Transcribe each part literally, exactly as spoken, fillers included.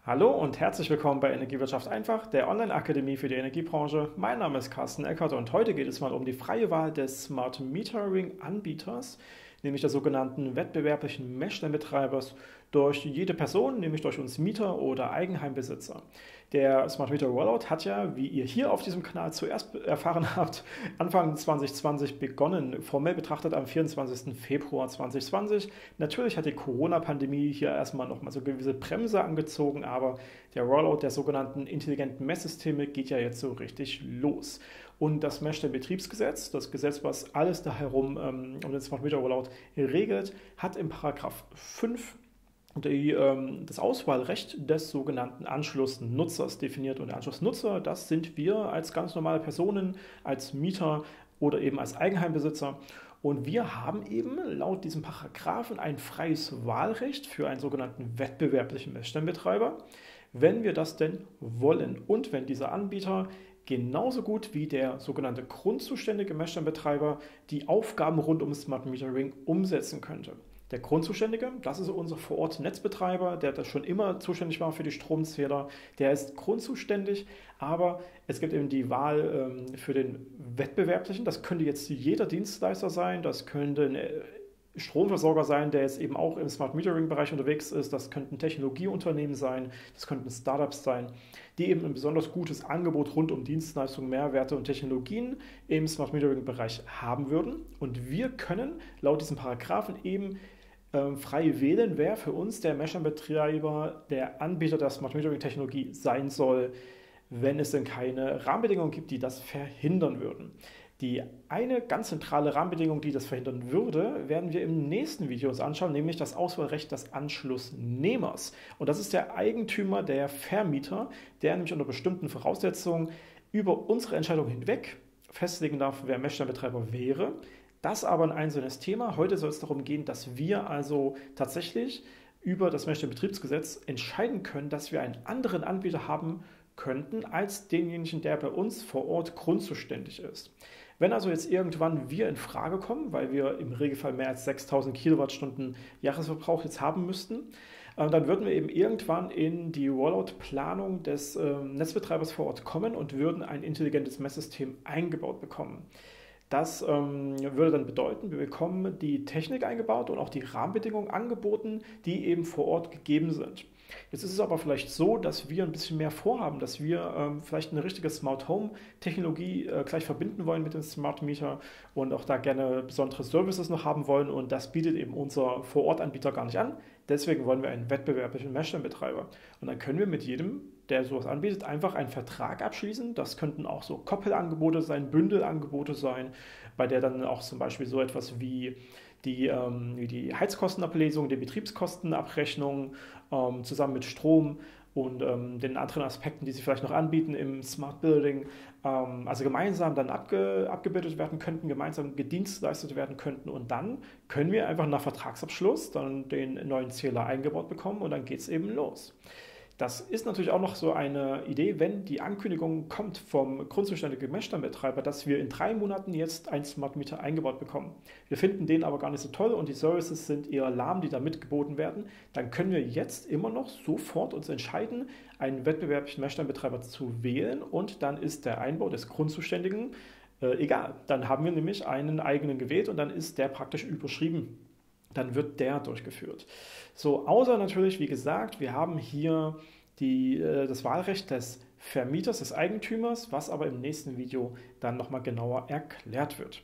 Hallo und herzlich willkommen bei Energiewirtschaft einfach, der Online-Akademie für die Energiebranche. Mein Name ist Carsten Eckert und heute geht es mal um die freie Wahl des Smart Metering-Anbieters, nämlich der sogenannten wettbewerblichen Messstellenbetreibers, durch jede Person, nämlich durch uns Mieter oder Eigenheimbesitzer. Der Smart Meter Rollout hat ja, wie ihr hier auf diesem Kanal zuerst erfahren habt, Anfang zwanzig zwanzig begonnen, formell betrachtet am vierundzwanzigsten Februar zweitausendzwanzig. Natürlich hat die Corona-Pandemie hier erstmal nochmal so eine gewisse Bremse angezogen, aber der Rollout der sogenannten intelligenten Messsysteme geht ja jetzt so richtig los. Und das Messstellenbetriebsgesetz, das Gesetz, was alles da herum ähm, um den Smart Meter Rollout regelt, hat im Paragraph fünf die, ähm, das Auswahlrecht des sogenannten Anschlussnutzers definiert. Und der Anschlussnutzer, das sind wir als ganz normale Personen, als Mieter oder eben als Eigenheimbesitzer. Und wir haben eben laut diesem Paragraphen ein freies Wahlrecht für einen sogenannten wettbewerblichen Messstellenbetreiber, wenn wir das denn wollen und wenn dieser Anbieter genauso gut wie der sogenannte grundzuständige Messstellenbetreiber die Aufgaben rund um Smart Metering umsetzen könnte. Der Grundzuständige, das ist unser Vor-Ort-Netzbetreiber, der das schon immer zuständig war für die Stromzähler. Der ist grundzuständig, aber es gibt eben die Wahl ähm, für den Wettbewerblichen. Das könnte jetzt jeder Dienstleister sein, das könnte ein Stromversorger sein, der jetzt eben auch im Smart Metering-Bereich unterwegs ist. Das könnten Technologieunternehmen sein, das könnten Startups sein, die eben ein besonders gutes Angebot rund um Dienstleistungen, Mehrwerte und Technologien im Smart Metering-Bereich haben würden. Und wir können laut diesem Paragraphen eben ähm, frei wählen, wer für uns der Messstellenbetreiber, der Anbieter der Smart Metering-Technologie sein soll, wenn es denn keine Rahmenbedingungen gibt, die das verhindern würden. Die eine ganz zentrale Rahmenbedingung, die das verhindern würde, werden wir im nächsten Video uns anschauen, nämlich das Auswahlrecht des Anschlussnehmers. Und das ist der Eigentümer, der Vermieter, der nämlich unter bestimmten Voraussetzungen über unsere Entscheidung hinweg festlegen darf, wer Messstellenbetreiber wäre. Das aber ein einzelnes Thema. Heute soll es darum gehen, dass wir also tatsächlich über das Messstellenbetriebsgesetz entscheiden können, dass wir einen anderen Anbieter haben könnten als denjenigen, der bei uns vor Ort grundzuständig ist. Wenn also jetzt irgendwann wir in Frage kommen, weil wir im Regelfall mehr als sechstausend Kilowattstunden Jahresverbrauch jetzt haben müssten, dann würden wir eben irgendwann in die Rollout-Planung des Netzbetreibers vor Ort kommen und würden ein intelligentes Messsystem eingebaut bekommen. Das ähm, würde dann bedeuten, wir bekommen die Technik eingebaut und auch die Rahmenbedingungen angeboten, die eben vor Ort gegeben sind. Jetzt ist es aber vielleicht so, dass wir ein bisschen mehr vorhaben, dass wir ähm, vielleicht eine richtige Smart Home Technologie äh, gleich verbinden wollen mit dem Smart Meter und auch da gerne besondere Services noch haben wollen, und das bietet eben unser Vor-Ort-Anbieter gar nicht an. Deswegen wollen wir einen wettbewerblichen Messstellenbetreiber. Und dann können wir mit jedem, der sowas anbietet, einfach einen Vertrag abschließen. Das könnten auch so Koppelangebote sein, Bündelangebote sein, bei der dann auch zum Beispiel so etwas wie die, ähm, wie die Heizkostenablesung, die Betriebskostenabrechnung ähm, zusammen mit Strom und ähm, den anderen Aspekten, die sie vielleicht noch anbieten im Smart Building, ähm, also gemeinsam dann abge, abgebildet werden könnten, gemeinsam gedienstleistet werden könnten, und dann können wir einfach nach Vertragsabschluss dann den neuen Zähler eingebaut bekommen und dann geht es eben los. Das ist natürlich auch noch so eine Idee, wenn die Ankündigung kommt vom grundzuständigen Messstellenbetreiber, dass wir in drei Monaten jetzt einen Smart Meter eingebaut bekommen. Wir finden den aber gar nicht so toll und die Services sind eher lahm, die da mitgeboten werden. Dann können wir jetzt immer noch sofort uns entscheiden, einen wettbewerblichen Messstellenbetreiber zu wählen, und dann ist der Einbau des Grundzuständigen äh, egal. Dann haben wir nämlich einen eigenen gewählt und dann ist der praktisch überschrieben. Dann wird der durchgeführt. So, außer natürlich, wie gesagt, wir haben hier die, äh, das Wahlrecht des Vermieters, des Eigentümers, was aber im nächsten Video dann nochmal genauer erklärt wird.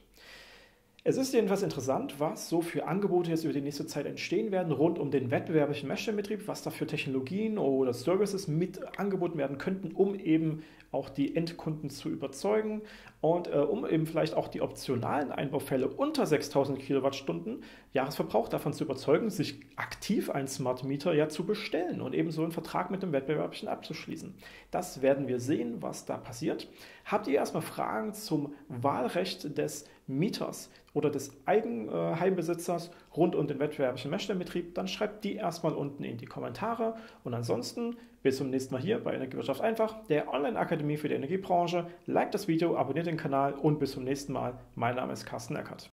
Es ist jedenfalls interessant, was so für Angebote jetzt über die nächste Zeit entstehen werden rund um den wettbewerblichen Messstellenbetrieb, was da für Technologien oder Services mit angeboten werden könnten, um eben auch die Endkunden zu überzeugen und äh, um eben vielleicht auch die optionalen Einbaufälle unter sechstausend Kilowattstunden Jahresverbrauch davon zu überzeugen, sich aktiv einen Smart Meter ja zu bestellen und eben so einen Vertrag mit dem Wettbewerblichen abzuschließen. Das werden wir sehen, was da passiert. Habt ihr erstmal Fragen zum Wahlrecht des Mieters oder des Eigenheimbesitzers rund um den wettbewerblichen Messstellenbetrieb, dann schreibt die erstmal unten in die Kommentare. Und ansonsten bis zum nächsten Mal hier bei Energiewirtschaft einfach, der Online-Akademie für die Energiebranche. Liked das Video, abonniert den Kanal und bis zum nächsten Mal. Mein Name ist Carsten Eckert.